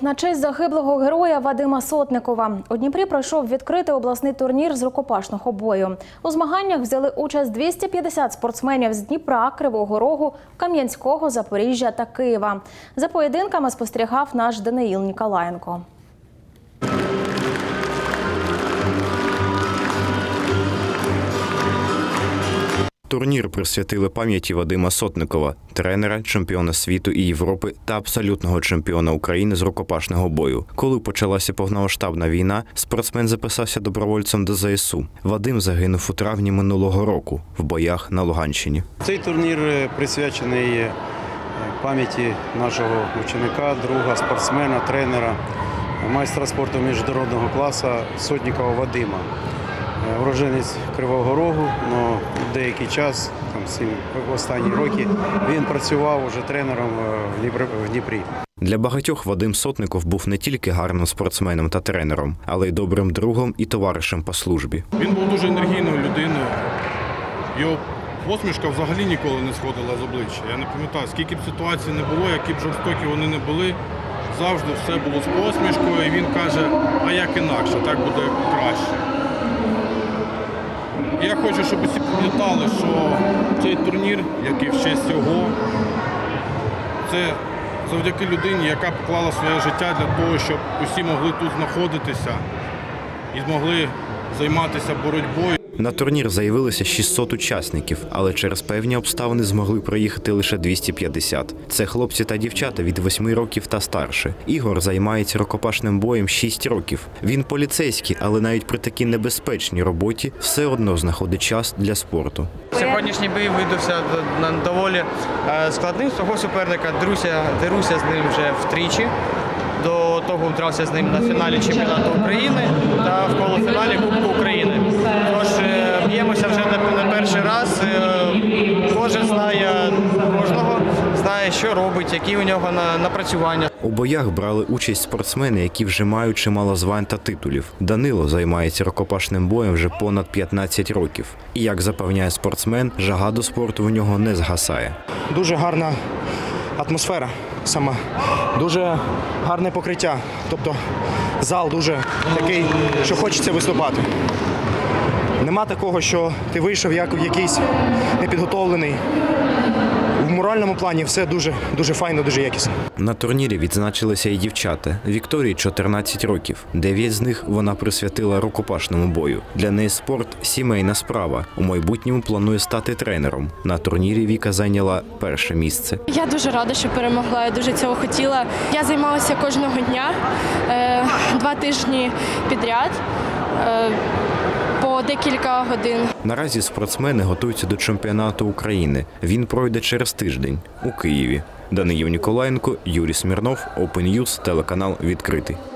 На честь загиблого героя Вадима Сотникова у Дніпрі пройшов відкритий обласний турнір з рукопашного бою. У змаганнях взяли участь 250 спортсменів з Дніпра, Кривого Рогу, Кам'янського, Запоріжжя та Києва. За поєдинками спостерігав наш Даниїл Ніколаєнко. Турнір присвятили пам'яті Вадима Сотникова, тренера, чемпіона світу і Європи та абсолютного чемпіона України з рукопашного бою. Коли почалася повномасштабна війна, спортсмен записався добровольцем до ЗСУ. Вадим загинув у травні минулого року в боях на Луганщині. Цей турнір присвячений пам'яті нашого ученика, друга, спортсмена, тренера, майстра спорту міжнародного класу Сотникова Вадима. Уродженець Кривого Рогу, але деякий час, останні роки, він працював уже тренером в Дніпрі. Для багатьох Вадим Сотников був не тільки гарним спортсменом та тренером, але й добрим другом і товаришем по службі. Він був дуже енергійною людиною. Його посмішка взагалі ніколи не сходила з обличчя. Я не пам'ятаю, скільки б ситуацій не було, які б жорстокі вони не були, завжди все було з посмішкою. І він каже, а як інакше, так буде краще. Я хочу, щоб усі пам'ятали, що цей турнір, який в честь його, це завдяки людині, яка поклала своє життя для того, щоб усі могли тут знаходитися і змогли займатися боротьбою. На турнір заявилося 600 учасників, але через певні обставини змогли проїхати лише 250. Це хлопці та дівчата від 8 років та старше. Ігор займається рукопашним боєм 6 років. Він поліцейський, але навіть при такій небезпечній роботі все одно знаходить час для спорту. Сьогоднішній бій видався доволі складним. Свого суперника деруся з ним вже втричі. До того вдрався з ним на фіналі чемпіонату України та в полуфіналі Кубку України. Тож б'ємося вже не перший раз. Кожен знає кожного, знає, що робить, які у нього напрацювання. У боях брали участь спортсмени, які вже мають чимало звань та титулів. Данило займається рукопашним боєм вже понад 15 років. І, як запевняє спортсмен, жага до спорту в нього не згасає. Дуже гарна атмосфера сама, дуже гарне покриття, тобто зал дуже такий, що хочеться виступати. Нема такого, що ти вийшов як якийсь непідготовлений. В моральному плані все дуже файно, дуже якісно. На турнірі відзначилися і дівчата. Вікторії 14 років. 9 з них вона присвятила рукопашному бою. Для неї спорт – сімейна справа. У майбутньому планує стати тренером. На турнірі Віка зайняла перше місце. Я дуже рада, що перемогла, я дуже цього хотіла. Я займалася кожного дня, 2 тижні підряд. По декілька годин. Наразі спортсмени готуються до чемпіонату України. Він пройде через тиждень у Києві. Даниїл Ніколаєнко, Юрій Смірнов, Open News, телеканал «Відкритий».